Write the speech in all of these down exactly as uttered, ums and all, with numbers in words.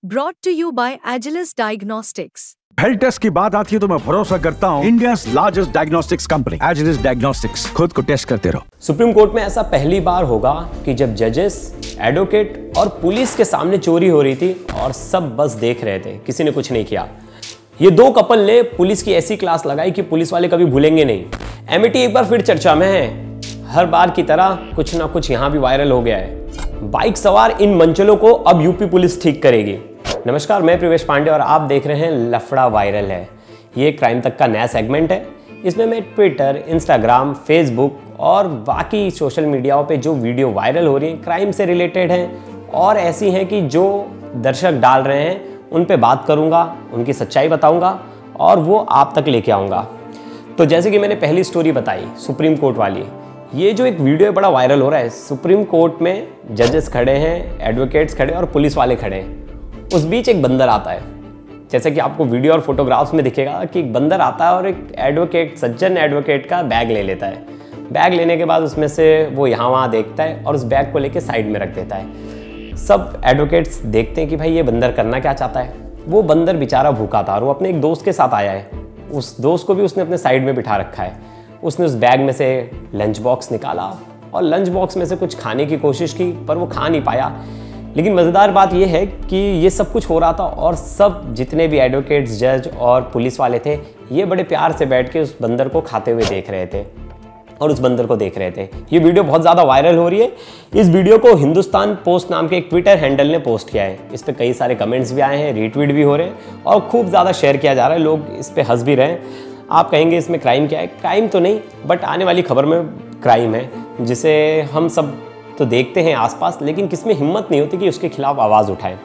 Brought to you by Agilus Diagnostics. Health test की बात आती है तो मैं भरोसा करता हूँ India largest diagnostics company Agilus diagnostics. खुद को टेस्ट करते रहो। सुप्रीम कोर्ट में ऐसा पहली बार होगा कि जब जजेस, एडवोकेट और पुलिस के सामने चोरी हो रही थी और सब बस देख रहे थे, किसी ने कुछ नहीं किया। ये दो कपल ने पुलिस की ऐसी क्लास लगाई कि पुलिस वाले कभी भूलेंगे नहीं। एमिटी एक बार फिर चर्चा में है। हर बार की तरह कुछ ना कुछ यहाँ भी वायरल हो गया है। बाइक सवार इन मंचलों को अब यूपी पुलिस ठीक करेगी। नमस्कार, मैं प्रवेश पांडे और आप देख रहे हैं लफड़ा वायरल है। ये क्राइम तक का नया सेगमेंट है। इसमें मैं ट्विटर, इंस्टाग्राम, फेसबुक और बाकी सोशल मीडियाओं पे जो वीडियो वायरल हो रही हैं क्राइम से रिलेटेड हैं और ऐसी हैं कि जो दर्शक डाल रहे हैं उन पे बात करूंगा, उनकी सच्चाई बताऊंगा और वो आप तक लेके आऊँगा। तो जैसे कि मैंने पहली स्टोरी बताई सुप्रीम कोर्ट वाली, ये जो एक वीडियो है बड़ा वायरल हो रहा है। सुप्रीम कोर्ट में जजेस खड़े हैं, एडवोकेट्स खड़े और पुलिस वाले खड़े हैं। उस बीच एक बंदर आता है। जैसे कि आपको वीडियो और फोटोग्राफ्स में दिखेगा कि एक बंदर आता है और एक एडवोकेट, सज्जन एडवोकेट का बैग ले लेता है। बैग लेने के बाद उसमें से वो यहाँ वहाँ देखता है और उस बैग को लेके साइड में रख देता है। सब एडवोकेट्स देखते हैं कि भाई ये बंदर करना क्या चाहता है। वो बंदर बेचारा भूखा था और वो अपने एक दोस्त के साथ आया है। उस दोस्त को भी उसने अपने साइड में बिठा रखा है। उसने उस बैग में से लंच बॉक्स निकाला और लंच बॉक्स में से कुछ खाने की कोशिश की, पर वो खा नहीं पाया। लेकिन मज़ेदार बात यह है कि ये सब कुछ हो रहा था और सब जितने भी एडवोकेट्स, जज और पुलिस वाले थे, ये बड़े प्यार से बैठ के उस बंदर को खाते हुए देख रहे थे और उस बंदर को देख रहे थे। ये वीडियो बहुत ज़्यादा वायरल हो रही है। इस वीडियो को हिंदुस्तान पोस्ट नाम के एक ट्विटर हैंडल ने पोस्ट किया है। इस पर कई सारे कमेंट्स भी आए हैं, रीट्वीट भी हो रहे हैं और खूब ज़्यादा शेयर किया जा रहा है। लोग इस पर हंस भी रहे हैं। आप कहेंगे इसमें क्राइम क्या है? क्राइम तो नहीं, बट आने वाली खबर में क्राइम है जिसे हम सब तो देखते हैं आसपास, लेकिन किसमें हिम्मत नहीं होती कि उसके खिलाफ आवाज़ उठाएं।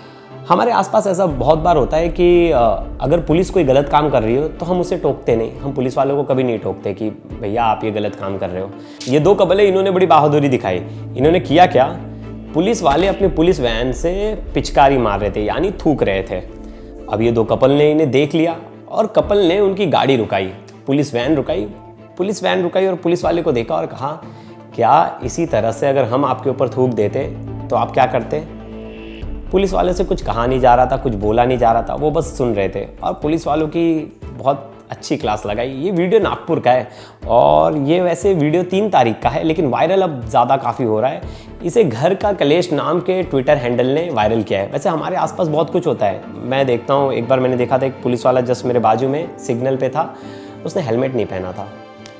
हमारे आसपास ऐसा बहुत बार होता है कि अगर पुलिस कोई गलत काम कर रही हो तो हम उसे टोकते नहीं। हम पुलिस वालों को कभी नहीं टोकते कि भैया आप ये गलत काम कर रहे हो। ये दो कपले, इन्होंने बड़ी बहादुरी दिखाई। इन्होंने किया क्या? पुलिस वाले अपनी पुलिस वैन से पिचकारी मार रहे थे, यानी थूक रहे थे। अब ये दो कपल ने इन्हें देख लिया और कपल ने उनकी गाड़ी रुकाई, पुलिस वैन रुकाई। पुलिस वैन रुकाई और पुलिस वाले को देखा और कहा, क्या इसी तरह से अगर हम आपके ऊपर थूक देते तो आप क्या करते? पुलिस वाले से कुछ कहा नहीं जा रहा था, कुछ बोला नहीं जा रहा था, वो बस सुन रहे थे और पुलिस वालों की बहुत अच्छी क्लास लगाई। ये वीडियो नागपुर का है और ये वैसे वीडियो तीन तारीख का है, लेकिन वायरल अब ज़्यादा काफ़ी हो रहा है। इसे घर का कलेश नाम के ट्विटर हैंडल ने वायरल किया है। वैसे हमारे आसपास बहुत कुछ होता है। मैं देखता हूँ, एक बार मैंने देखा था एक पुलिस वाला जस्ट मेरे बाजू में सिग्नल पे था, उसने हेलमेट नहीं पहना था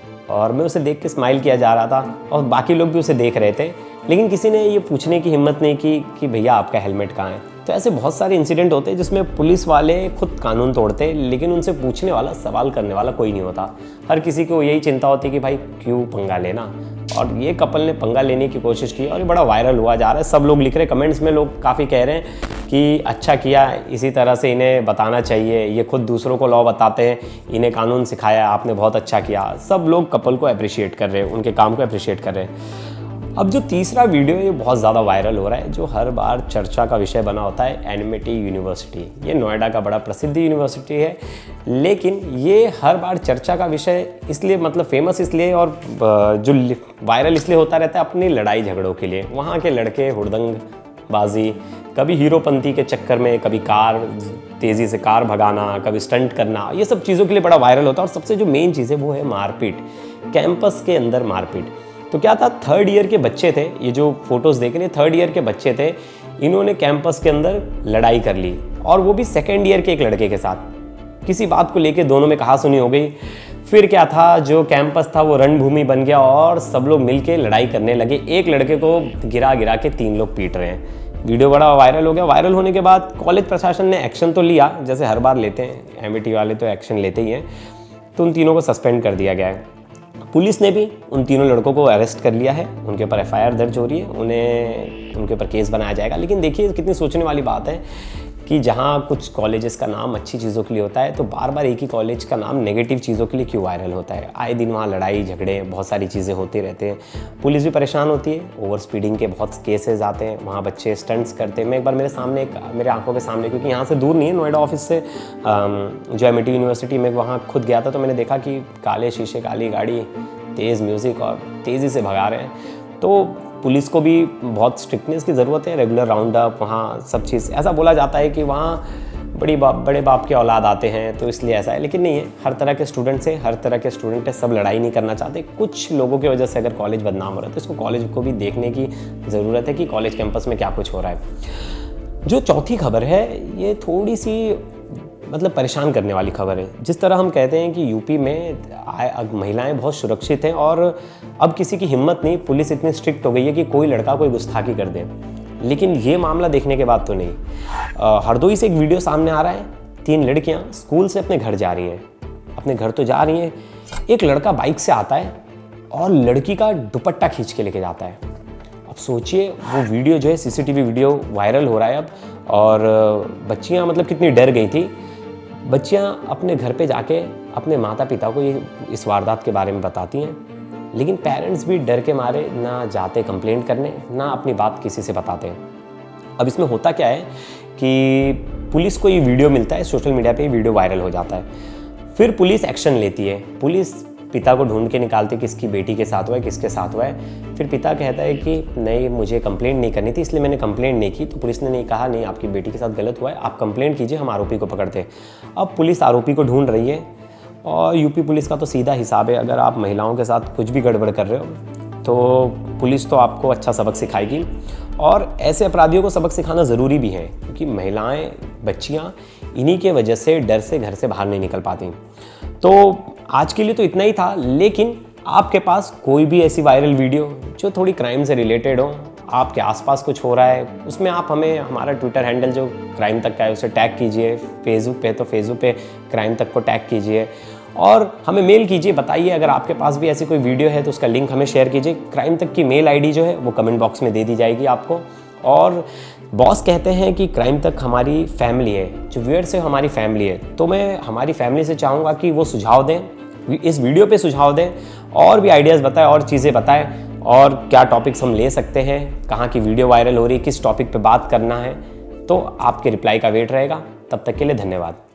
और मैं उसे देख के स्माइल किया जा रहा था और बाकी लोग भी उसे देख रहे थे, लेकिन किसी ने ये पूछने की हिम्मत नहीं की कि भैया आपका हेलमेट कहाँ है। तो ऐसे बहुत सारे इंसिडेंट होते हैं जिसमें पुलिस वाले खुद कानून तोड़ते हैं, लेकिन उनसे पूछने वाला, सवाल करने वाला कोई नहीं होता। हर किसी को यही चिंता होती है कि भाई क्यों पंगा लेना। और ये कपल ने पंगा लेने की कोशिश की और ये बड़ा वायरल हुआ जा रहा है। सब लोग लिख रहे हैं, कमेंट्स में लोग काफ़ी कह रहे हैं कि अच्छा किया, इसी तरह से इन्हें बताना चाहिए। ये खुद दूसरों को लॉ बताते हैं, इन्हें कानून सिखाया, आपने बहुत अच्छा किया। सब लोग कपल को अप्रिशिएट कर रहे हैं, उनके काम को अप्रिशिएट कर रहे हैं। अब जो तीसरा वीडियो है ये बहुत ज़्यादा वायरल हो रहा है, जो हर बार चर्चा का विषय बना होता है। एमिटी यूनिवर्सिटी, ये नोएडा का बड़ा प्रसिद्ध यूनिवर्सिटी है, लेकिन ये हर बार चर्चा का विषय इसलिए, मतलब फेमस इसलिए और जो वायरल इसलिए होता रहता है अपनी लड़ाई झगड़ों के लिए। वहाँ के लड़के हुड़दंगबाजी, कभी हीरोपंती के चक्कर में, कभी कार तेज़ी से कार भगाना, कभी स्टंट करना, ये सब चीज़ों के लिए बड़ा वायरल होता है। और सबसे जो मेन चीज़ है वो है मारपीट, कैंपस के अंदर मारपीट। तो क्या था, थर्ड ईयर के बच्चे थे, ये जो फोटोज़ देख रहे हैं थर्ड ईयर के बच्चे थे, इन्होंने कैंपस के अंदर लड़ाई कर ली और वो भी सेकेंड ईयर के एक लड़के के साथ। किसी बात को लेके दोनों में कहासुनी हो गई। फिर क्या था, जो कैंपस था वो रणभूमि बन गया और सब लोग मिलके लड़ाई करने लगे। एक लड़के को गिरा गिरा के तीन लोग पीट रहे हैं। वीडियो बड़ा वायरल हो गया। वायरल होने के बाद कॉलेज प्रशासन ने एक्शन तो लिया, जैसे हर बार लेते हैं, एमिटी वाले तो एक्शन लेते ही हैं। तो उन तीनों को सस्पेंड कर दिया गया है। पुलिस ने भी उन तीनों लड़कों को अरेस्ट कर लिया है, उनके ऊपर एफ आई आर दर्ज हो रही है, उन्हें उनके ऊपर केस बनाया जाएगा। लेकिन देखिए कितनी सोचने वाली बात है कि जहाँ कुछ कॉलेजेस का नाम अच्छी चीज़ों के लिए होता है, तो बार बार एक ही कॉलेज का नाम नेगेटिव चीज़ों के लिए क्यों वायरल होता है? आए दिन वहाँ लड़ाई झगड़े, बहुत सारी चीज़ें होती रहते हैं। पुलिस भी परेशान होती है, ओवर स्पीडिंग के बहुत केसेस आते हैं, वहाँ बच्चे स्टंट्स करते हैं। मैं एक बार मेरे सामने एक मेरे आंखों के सामने, क्योंकि यहाँ से दूर नहीं है, नोएडा ऑफिस से जो एमिटी यूनिवर्सिटी में, वहाँ खुद गया था, तो मैंने देखा कि काले शीशे, काली गाड़ी, तेज़ म्यूज़िक और तेज़ी से भगा रहे हैं। तो पुलिस को भी बहुत स्ट्रिक्टनेस की ज़रूरत है, रेगुलर राउंड अप, वहाँ सब चीज़। ऐसा बोला जाता है कि वहाँ बड़ी बाप बड़े बाप के औलाद आते हैं तो इसलिए ऐसा है, लेकिन नहीं है। हर तरह के स्टूडेंट्स है, हर तरह के स्टूडेंट है, सब लड़ाई नहीं करना चाहते। कुछ लोगों की वजह से अगर कॉलेज बदनाम हो रहा है तो इसको कॉलेज को भी देखने की ज़रूरत है कि कॉलेज कैंपस में क्या कुछ हो रहा है। जो चौथी खबर है ये थोड़ी सी मतलब परेशान करने वाली खबर है। जिस तरह हम कहते हैं कि यूपी में महिलाएं बहुत सुरक्षित हैं और अब किसी की हिम्मत नहीं, पुलिस इतनी स्ट्रिक्ट हो गई है कि कोई लड़का कोई गुस्ताखी कर दे, लेकिन ये मामला देखने के बाद तो नहीं। हरदोई से एक वीडियो सामने आ रहा है, तीन लड़कियां स्कूल से अपने घर जा रही हैं, अपने घर तो जा रही हैं, एक लड़का बाइक से आता है और लड़की का दुपट्टा खींच के लेके जाता है। अब सोचिए वो वीडियो जो है सीसीटीवी वीडियो वायरल हो रहा है अब, और बच्चियां मतलब कितनी डर गई थी। बच्चियां अपने घर पे जाके अपने माता पिता को ये इस वारदात के बारे में बताती हैं, लेकिन पेरेंट्स भी डर के मारे ना जाते कंप्लेंट करने, ना अपनी बात किसी से बताते हैं। अब इसमें होता क्या है कि पुलिस को ये वीडियो मिलता है, सोशल मीडिया पे ये वीडियो वायरल हो जाता है, फिर पुलिस एक्शन लेती है। पुलिस पिता को ढूंढ के निकालती है किसकी बेटी के साथ हुआ है, किसके साथ हुआ है। फिर पिता कहता है कि नहीं, मुझे कंप्लेंट नहीं करनी थी इसलिए मैंने कंप्लेंट नहीं की। तो पुलिस ने नहीं कहा नहीं, आपकी बेटी के साथ गलत हुआ है, आप कंप्लेंट कीजिए, हम आरोपी को पकड़ते हैं। अब पुलिस आरोपी को ढूंढ रही है और यूपी पुलिस का तो सीधा हिसाब है, अगर आप महिलाओं के साथ कुछ भी गड़बड़ कर रहे हो तो पुलिस तो आपको अच्छा सबक सिखाएगी, और ऐसे अपराधियों को सबक सिखाना ज़रूरी भी है, क्योंकि महिलाएं, बच्चियां इन्हीं के वजह से डर से घर से बाहर नहीं निकल पाती। तो आज के लिए तो इतना ही था, लेकिन आपके पास कोई भी ऐसी वायरल वीडियो जो थोड़ी क्राइम से रिलेटेड हो, आपके आसपास कुछ हो रहा है, उसमें आप हमें हमारा ट्विटर हैंडल जो क्राइम तक का है उसे टैग कीजिए। फेसबुक पे तो फेसबुक पे क्राइम तक को टैग कीजिए और हमें मेल कीजिए, बताइए अगर आपके पास भी ऐसी कोई वीडियो है तो उसका लिंक हमें शेयर कीजिए। क्राइम तक की मेल आईडी जो है वो कमेंट बॉक्स में दे दी जाएगी आपको। और बॉस कहते हैं कि क्राइम तक हमारी फैमिली है, जो व्यूअर्स है हमारी फैमिली है, तो मैं हमारी फैमिली से चाहूँगा कि वो सुझाव दें, इस वीडियो पे सुझाव दें, और भी आइडियाज़ बताएं और चीज़ें बताएं, और क्या टॉपिक्स हम ले सकते हैं, कहाँ की वीडियो वायरल हो रही है, किस टॉपिक पे बात करना है। तो आपके रिप्लाई का वेट रहेगा। तब तक के लिए धन्यवाद।